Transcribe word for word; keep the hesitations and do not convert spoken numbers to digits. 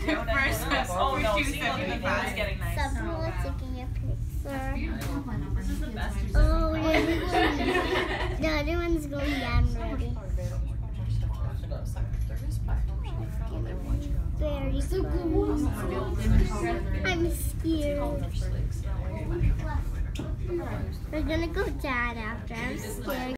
First step Oh over no, two see, look, the view is getting nice. Someone taking a picture. This is the best. Oh, the other one. The other one's going down already. Very fun. I'm scared. We're gonna go down after. I'm scared.